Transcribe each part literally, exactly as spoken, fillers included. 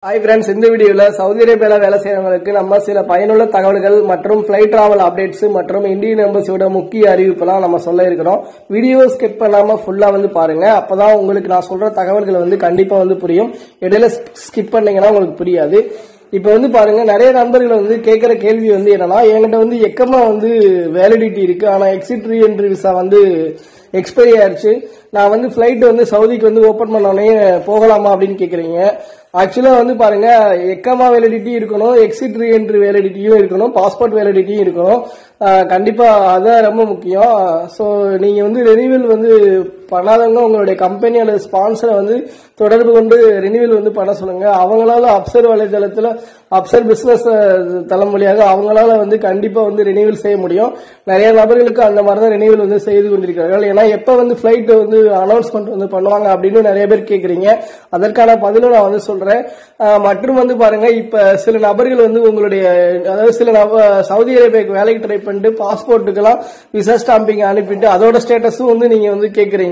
Hi friends, இந்த வீடியோல Saudi அரேபியால வேலை செய்றவங்களுக்கு நம்ம சில பயனுள்ள தகவல்கள் மற்றும் ஃளைட் டிராவல் அப்டேட்ஸ் மற்றும் இந்தியன் எம்பசியோட முக்கிய அறிவிப்புலாம் நம்ம சொல்ல இருக்கிறோம். வீடியோ ஸ்கிப் பண்ணாம ஃபுல்லா வந்து பாருங்க. அப்பதான் உங்களுக்கு நான் சொல்ற தகவல்கள் வந்து கண்டிப்பா வந்து புரியும். இடையில ஸ்கிப் பண்ணீங்கன்னா உங்களுக்கு புரியாது. இப்ப வந்து பாருங்க, நிறைய நண்பர்கள் வந்து கேட்கிற கேள்வி வந்து என்னன்னா, என்கிட்ட வந்து எக்கமா வந்து வேலிடிட்டி இருக்கு, ஆனா எக்ஸிட் ரீ என்ட்ரி விசா வந்து எக்ஸ்பைரி ஆயிடுச்சு, நான் வந்து ஃபிளைட் வந்து சவுதிக்கு வந்து ஓபன் பண்ணோடனே போகலாமா அப்படின்னு கேக்குறீங்க. ஆக்சுவலா வந்து பாருங்க, எக்கமா வேலிடிட்டி இருக்கணும், எக்ஸிட் ரீ என்ட்ரி வேலிடிட்டியும் இருக்கணும், பாஸ்போர்ட் வேலிடிட்டியும் இருக்கணும். கண்டிப்பா அதான் ரொம்ப முக்கியம். ஸோ நீங்க வந்து ரெனிவல் வந்து பண்ணாதவங்க உங்களுடைய கம்பெனி அல்லது ஸ்பான்சரை வந்து தொடர்பு கொண்டு ரெனிவல் வந்து பண்ண சொல்லுங்க. அவங்களால அப்சர் வலைதளத்துல அப்சர் பிசினஸ் தளம் வழியாக அவங்களால வந்து கண்டிப்பா வந்து ரெனிவல் செய்ய முடியும். நிறைய நபர்களுக்கு அந்த மாதிரி தான் ரெனிவல் வந்து செய்து கொண்டிருக்கிறார்கள். ஏன்னா எப்ப வந்து ஃபிளைட் வந்து அனௌன்ஸ்மெண்ட் வந்து பண்ணுவாங்க அப்படின்னு நிறைய பேர் கேக்குறீங்க. அதற்கான பதிலும் நான் வந்து சொல்றேன். மற்றும் வந்து பாருங்க, இப்ப சில நபர்கள் வந்து உங்களுடைய அதாவது சில சவுதி அரேபியாவுக்கு வேலைக்கு ட்ரை பண்ணிட்டு பாஸ்போர்ட்டுக்கெல்லாம் விசா ஸ்டாம்பிங் அனுப்பிட்டு அதோட ஸ்டேட்டஸும் வந்து நீங்க வந்து கேக்குறீங்க.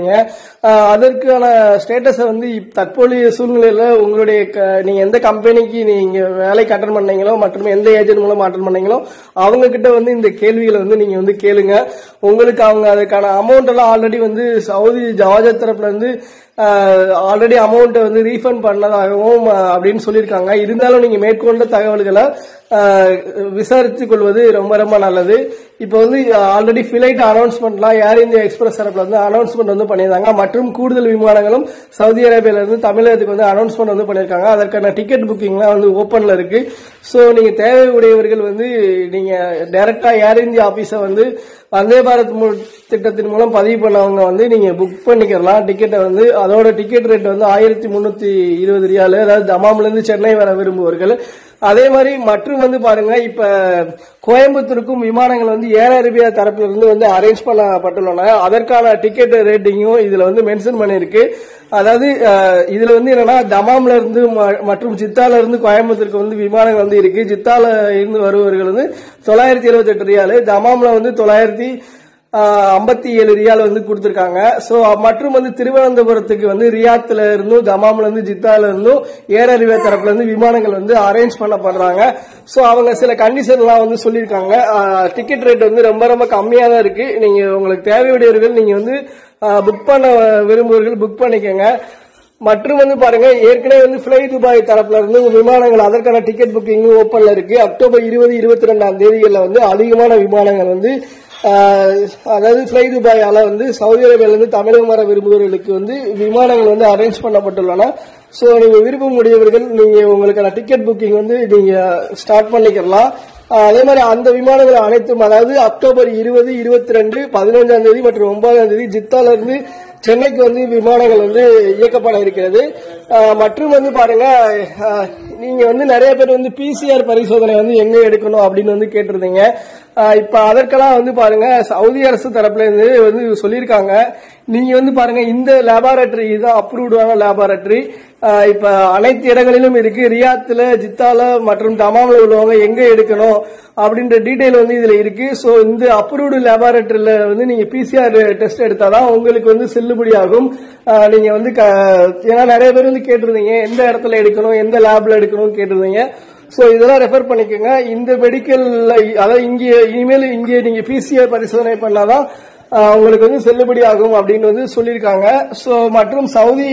அதற்கான ஸ்டேட்டஸை வந்து தற்போதைய சூழ்நிலையில உங்களுடைய நீங்க எந்த கம்பெனிக்கு நீங்க வேலைக்கு அட்டன் பண்ணீங்களோ மற்றும் எந்த ஏஜென்ட் மூலம் அட்டன் பண்ணீங்களோ அவங்க கிட்ட வந்து இந்த கேள்விகளை வந்து நீங்க வந்து கேளுங்க. உங்களுக்கு அவங்க அதுக்கான அமௌண்ட் எல்லாம் ஆல்ரெடி வந்து சவுதி ஜவாஜத் தரப்புல இருந்து ஆல்ரெடி அமௌண்ட் வந்து ரீஃபண்ட் பண்ணதாகவும் அப்படின்னு சொல்லியிருக்காங்க. இருந்தாலும் நீங்க மேற்கொண்ட தகவல்களை விசாரித்துக் கொள்வது ரொம்ப ரொம்ப நல்லது. இப்ப வந்து ஆல்ரெடி ஃபிளைட் அனௌன்ஸ்மெண்ட்லாம் ஏர் இந்தியா எக்ஸ்பிரஸ் தரப்புல இருந்து அனௌன்ஸ்மெண்ட் வந்து பண்ணியிருந்தாங்க. மற்றும் கூடுதல் விமானங்களும் சவுதி அரேபியால இருந்து தமிழகத்துக்கு வந்து அனௌன்ஸ்மெண்ட் வந்து பண்ணியிருக்காங்க. அதற்கான டிக்கெட் புக்கிங்லாம் வந்து ஓபன்ல இருக்கு. சோ நீங்க தேவை உடையவர்கள் வந்து நீங்க டைரக்டா ஏர் இந்தியா ஆபீஸை வந்து வந்தே பாரத் திட்டத்தின் மூலம் பதிவு பண்ணவங்க வந்து நீங்க புக் பண்ணிக்கலாம் டிக்கெட்டை வந்து. அதோட டிக்கெட் ரேட் வந்து ஆயிரத்தி முன்னூத்தி இருபது ரியாலு, அதாவது தமாம்ல இருந்து சென்னை வர விரும்புவர்கள். அதே மாதிரி மற்றும் வந்து பாருங்க, இப்ப கோயம்புத்தூருக்கும் விமானங்கள் வந்து ஏர் அரேபியா தரப்புல இருந்து வந்து அரேஞ்ச் பண்ணப்பட்டுள்ளன. அதற்கான டிக்கெட் ரேட்டிங்கும் இதுல வந்து மென்ஷன் பண்ணிருக்கு. அதாவது இதுல வந்து என்னன்னா, தமாம்ல இருந்து மற்றும் ஜித்தால இருந்து கோயம்புத்தூருக்கு வந்து விமானங்கள் வந்து இருக்கு. ஜித்தால இருந்து வருபவர்கள் வந்து தொள்ளாயிரத்தி எழுபத்தி எட்டு ரியாலு, தமாம்ல வந்து தொள்ளாயிரத்தி ஐம்பத்தி ஏழு ரியால் வந்து கொடுத்திருக்காங்க. சோ மற்றும் வந்து திருவனந்தபுரத்துக்கு வந்து ரியாத்ல இருந்தும் தமாம்ல இருந்து ஜித்தால இருந்தும் ஏர் அரேபியா தரப்புல இருந்து விமானங்கள் வந்து அரேஞ்ச் பண்ணப்படுறாங்க. சோ அவங்க சில கண்டிஷன் எல்லாம் வந்து சொல்லியிருக்காங்க. டிக்கெட் ரேட் வந்து ரொம்ப ரொம்ப கம்மியா தான் இருக்கு. நீங்க உங்களுக்கு தேவையுடையவர்கள் நீங்க வந்து புக் பண்ண விரும்புவர்கள் புக் பண்ணிக்கோங்க. மற்றும் வந்து பாருங்க, ஏற்கனவே வந்து ஃப்ளைதுபாய் தரப்புல இருந்து விமானங்கள் அதற்கான டிக்கெட் புக்கிங் ஓப்பன்ல இருக்கு. அக்டோபர் இருபது இருபத்தி ரெண்டாம் தேதிகள்ல வந்து அதிகமான விமானங்கள் வந்து அதாவது ஃப்ளைதுபாயால வந்து சவுதி அரேபியால இருந்து தமிழகம் வர விரும்புவர்களுக்கு வந்து விமானங்கள் வந்து அரேஞ்ச் பண்ணப்பட்டுள்ளன. சோ நீங்க விருப்பம் உடையவர்கள் நீங்க உங்களுக்கான டிக்கெட் புக்கிங் வந்து நீங்க ஸ்டார்ட் பண்ணிக்கலாம். அதே மாதிரி அந்த விமானங்கள் அனைத்தும் அதாவது அக்டோபர் இருபது இருபத்தி ரெண்டு பதினஞ்சாம் தேதி மற்றும் ஒன்பதாம் தேதி ஜித்தால இருந்து சென்னைக்கு வந்து விமானங்கள் வந்து இயக்கப்பட இருக்கிறது. மற்றும் வந்து பாருங்க, நீங்க வந்து நிறைய பேர் வந்து பிசிஆர் பரிசோதனை வந்து எங்க எடுக்கணும் அப்படின்னு வந்து கேட்டிருந்தீங்க. இப்ப அதற்கெல்லாம் வந்து பாருங்க, சவுதி அரசு தரப்புல இருந்து வந்து சொல்லியிருக்காங்க. நீங்க வந்து பாருங்க, இந்த லேபாரட்டரி தான் அப்ரூவ்டான லேபாரட்டரி. இப்ப அனைத்து இடங்களிலும் இருக்கு. ரியாத்ல, ஜித்தால மற்றும் தமாம்ல உள்ளவங்க எங்க எடுக்கணும் அப்படின்ற டீடைல் வந்து இதுல இருக்கு. சோ இந்த அப்ரூவ்டு லேபாரட்டரியில வந்து நீங்க பிசிஆர் டெஸ்ட் எடுத்தாதான் உங்களுக்கு வந்து செல்லுபடி ஆகும். நீங்க வந்து ஏன்னா நிறைய பேர் வந்து கேட்டிருந்தீங்க எந்த இடத்துல எடுக்கணும் எந்த லேப்ல எடுக்கணும் கேட்டிருந்தீங்க. சோ இதெல்லாம் ரெஃபர் பண்ணிக்கோங்க. இந்த மெடிக்கல் அதாவது இங்கே இனிமேல் இங்கே நீங்க பிசிஆர் பரிசோதனை பண்ணாதான் உங்களுக்கு வந்து செல்லுபடி ஆகும் அப்படின்னு வந்து சொல்லியிருக்காங்க. சோ மற்றும் சவுதி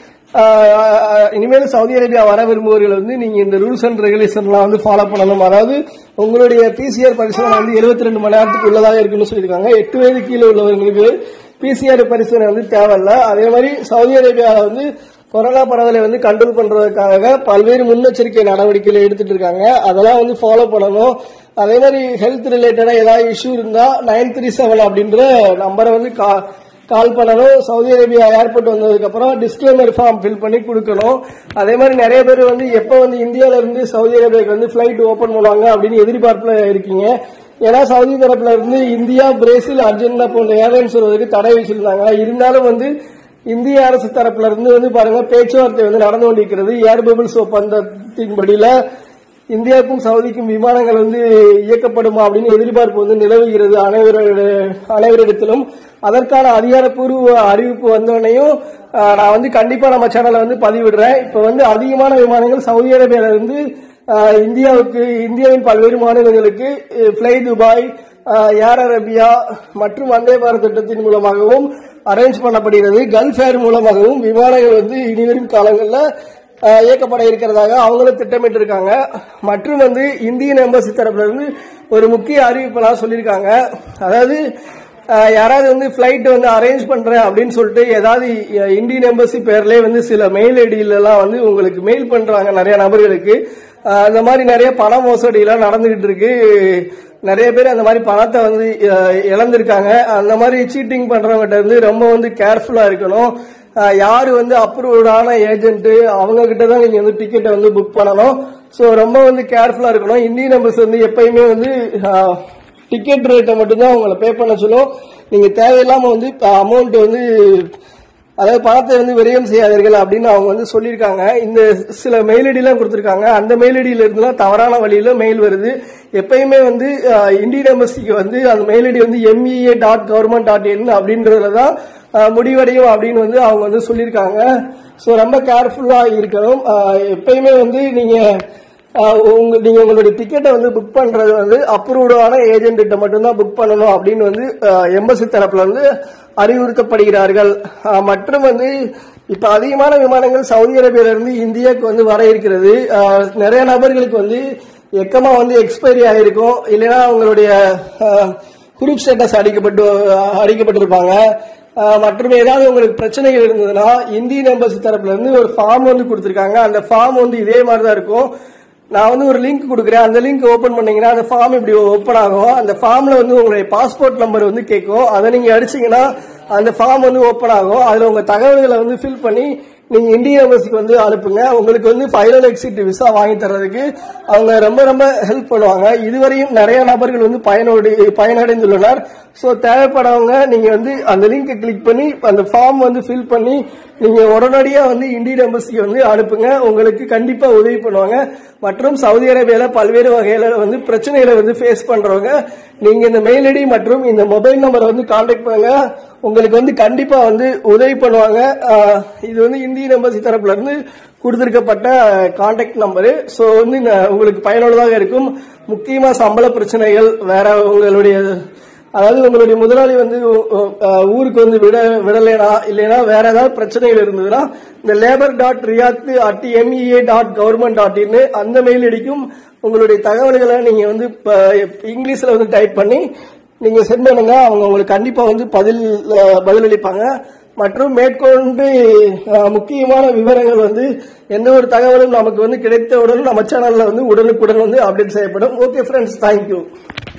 இனிமேல் சவுதி அரேபியா வர விரும்புவர்கள் வந்து நீங்க இந்த ரூல்ஸ் அண்ட் ரெகுலேஷன் எல்லாம் வந்து ஃபாலோ பண்ணணும். அதாவது உங்களுடைய பிசிஆர் பரிசோதனை வந்து எழுபத்தி ரெண்டு மணி நேரத்துக்கு உள்ளதாக இருக்குன்னு சொல்லியிருக்காங்க. எட்டு வயது கீழே உள்ளவர்களுக்கு பிசிஆர் பரிசோதனை வந்து தேவையில்ல. அதே மாதிரி சவுதி அரேபியாவில் வந்து கொரோனா பரவலை வந்து கண்ட்ரோல் பண்றதுக்காக பல்வேறு முன்னெச்சரிக்கை நடவடிக்கைகள் எடுத்துட்டு இருக்காங்க. அதெல்லாம் வந்து ஃபாலோ பண்ணணும். அதே மாதிரி ஹெல்த் ரிலேட்டடா ஏதாவது இஷ்யூ இருந்தா நைன் த்ரீ செவன் அப்படின்ற நம்பரை வந்து கால் பண்ணணும். சவுதி அரேபியா ஏர்போர்ட் வந்ததுக்கு அப்புறம் டிஸ்க்ளைமர் ஃபார்ம் ஃபில் பண்ணி கொடுக்கணும். அதே மாதிரி நிறைய பேர் வந்து எப்ப வந்து இந்தியாவில இருந்து சவுதி அரேபியாவுக்கு வந்து பிளைட் ஓபன் பண்ணுவாங்க அப்படின்னு எதிர்பார்ப்புல இருக்கீங்க. ஏன்னா சவுதி தரப்புல இருந்து இந்தியா, பிரேசில், அர்ஜென்டினா போன்ற ஏர்லைன்ஸ் வருவதற்கு தடை வச்சிருந்தாங்க. இருந்தாலும் வந்து இந்திய அரசு தரப்புல இருந்து வந்து பாருங்க பேச்சுவார்த்தை வந்து நடந்து கொண்டிருக்கிறது. ஏர் பபிள்ஸ் ஒப்பந்தத்தின்படியில இந்தியாவுக்கும் சவுதிக்கும் விமானங்கள் வந்து இயக்கப்படுமா அப்படின்னு எதிர்பார்ப்பு வந்து நிலவுகிறது அனைவரிடத்திலும். அதற்கான அதிகாரப்பூர்வ அறிவிப்பு வந்தோடனையும் நான் வந்து கண்டிப்பா நம்ம சேனலை வந்து பதிவிடுறேன். இப்ப வந்து அதிகமான விமானங்கள் சவுதி அரேபியால இருந்து இந்தியாவுக்கு இந்தியாவின் பல்வேறு மாநிலங்களுக்கு ஃப்ளை துபாய், ஏர் அரேபியா மற்றும் வந்தே பாரத் திட்டத்தின் மூலமாகவும் அரேஞ்ச் பண்ணப்படுகிறது. கல்ஃப் ஏர் மூலமாகவும் விமானங்கள் வந்து இனிவரும் காலங்களில் இயக்கப்பட இருக்கிறதாக அவங்களும் திட்டமிட்டு இருக்காங்க. மற்றும் வந்து இந்தியன் எம்பசி தரப்புல இருந்து ஒரு முக்கிய அறிவிப்பெல்லாம் சொல்லியிருக்காங்க. அதாவது யாராவது வந்து பிளைட் வந்து அரேஞ்ச் பண்றேன் அப்படின்னு சொல்லிட்டு ஏதாவது இந்தியன் எம்பசி பேர்லயே வந்து சில மெயில் ஐடியில எல்லாம் வந்து உங்களுக்கு மெயில் பண்றாங்க நிறைய நபர்களுக்கு. அந்த மாதிரி நிறைய பண மோசடி எல்லாம் நடந்துகிட்டு இருக்கு. நிறைய பேர் அந்த மாதிரி பணத்தை வந்து இழந்திருக்காங்க. அந்த மாதிரி சீட்டிங் பண்றவங்கிட்ட வந்து ரொம்ப வந்து கேர்ஃபுல்லா இருக்கணும். யாரு வந்து அப்ரூவ்டான ஏஜென்ட் அவங்க கிட்ட தான் நீங்க வந்து டிக்கெட்டை வந்து புக் பண்ணணும். ஸோ ரொம்ப வந்து கேர்ஃபுல்லா இருக்கணும். இந்தியன் எம்பசி வந்து எப்பயுமே வந்து டிக்கெட் ரேட்டை மட்டும்தான் உங்களை பே பண்ண சொல்லும். நீங்க தேவையில்லாம வந்து அமௌண்ட் வந்து அதாவது பணத்தை வந்து விரயம் செய்யாதீர்கள் அப்படின்னு அவங்க வந்து சொல்லியிருக்காங்க. இந்த சில மெயில் ஐடி எல்லாம் கொடுத்திருக்காங்க. அந்த மெயில் ஐடியில இருந்துலாம் தவறான வழியில மெயில் வருது. எப்பயுமே வந்து இந்தியன் எம்பசிக்கு வந்து அந்த மெயில் ஐடி வந்து MEA dot government dot in அப்படின்றதுலதான் முடிவடையும் அப்படின்னு வந்து அவங்க வந்து சொல்லியிருக்காங்க. ஸோ ரொம்ப கேர்ஃபுல்லா இருக்கணும். எப்பயுமே வந்து நீங்க உங்க நீங்க உங்களுடைய டிக்கெட்டை வந்து புக் பண்றது வந்து அப்ரூவ்டான ஏஜென்ட் கிட்ட மட்டும்தான் புக் பண்ணணும் அப்படின்னு வந்து எம்பசி தரப்புல வந்து அறிவுறுத்தப்படுகிறார்கள். மற்றும் வந்து இப்ப அதிகமான விமானங்கள் சவுதி அரேபியால இருந்து இந்தியாவுக்கு வந்து வர இருக்கிறது. நிறைய நபர்களுக்கு வந்து எக்கமா வந்து எக்ஸ்பைரி ஆயிருக்கும், இல்லைன்னா அவங்களுடைய குரூப் ஸ்டேட்டஸ் அடிக்கப்பட்டு அடிக்கப்பட்டிருப்பாங்க. மற்றும் ஏதாவது உங்களுக்கு பிரச்சனைகள் இருந்ததுன்னா இந்தியன் எம்பசி தரப்புல இருந்து ஒரு ஃபார்ம் வந்து கொடுத்திருக்காங்க. அந்த ஃபார்ம் வந்து இதே மாதிரிதான் இருக்கும். நான் வந்து ஒரு லிங்க் கொடுக்குறேன். அந்த லிங்க் ஓபன் பண்ணீங்கன்னா அந்த ஃபார்ம் இப்படி ஓபன் ஆகும். அந்த ஃபார்ம்ல வந்து உங்களுடைய பாஸ்போர்ட் நம்பர் வந்து கேட்கும். அதை நீங்க அடிச்சீங்கன்னா அந்த ஃபார்ம் வந்து ஓபன் ஆகும். அதுல உங்க தகவல்களை வந்து ஃபில் பண்ணி நீங்க இந்தியன் எம்பசிக்கு வந்து அனுப்புங்க. உங்களுக்கு வந்து ஃபைனல் எக்ஸிட் விசா வாங்கி தர்றதுக்கு அவங்க ரொம்ப ரொம்ப ஹெல்ப் பண்ணுவாங்க. இதுவரையும் நிறைய நபர்கள் வந்து பயனோடு பயனடைந்துள்ளனர். ஸோ தேவைப்படவங்க நீங்க வந்து அந்த லிங்கை கிளிக் பண்ணி அந்த ஃபார்ம் வந்து ஃபில் பண்ணி நீங்க உடனடியா வந்து இந்தியன் எம்பசிக்கு வந்து அனுப்புங்க. உங்களுக்கு கண்டிப்பா உதவி பண்ணுவாங்க. மற்றும் சவுதி அரேபியால பல்வேறு வகையில வந்து பிரச்சனைகளை வந்து ஃபேஸ் பண்றவங்க நீங்க இந்த மெயில் ஐடி மற்றும் இந்த மொபைல் நம்பரை வந்து கான்டாக்ட் பண்ணுங்க. உங்களுக்கு வந்து கண்டிப்பா வந்து உதவி பண்ணுவாங்க. இது வந்து இந்தியன் எம்பசி தரப்புல இருந்து கொடுத்திருக்கப்பட்ட கான்டாக்ட் நம்பரு. ஸோ வந்து உங்களுக்கு பயனுள்ளதாக இருக்கும். முக்கியமா சம்பள பிரச்சனைகள், வேற உங்களுடைய அதாவது உங்களுடைய முதலாளி வந்து ஊருக்கு வந்து விட விடலைனா இல்லைன்னா வேற ஏதாவது பிரச்சனைகள் இருந்ததுன்னா இந்த labour dot Riyadh at MEA dot government dot in அந்த மெயில் ஐடிக்கும் உங்களுடைய தகவல்களை நீங்க வந்து இங்கிலீஷ்ல வந்து டைப் பண்ணி நீங்க சென்ட் பண்ணுங்க. அவங்க உங்களுக்கு கண்டிப்பா வந்து பதில் பதிலளிப்பாங்க. மற்றும் மேற்கொண்டு முக்கியமான விவரங்கள் வந்து எந்த ஒரு தகவலும் நமக்கு வந்து கிடைத்தவுடன் நம்ம சேனல்ல வந்து உடனுக்குடன் வந்து அப்டேட் செய்யப்படும். Okay friends, thank you.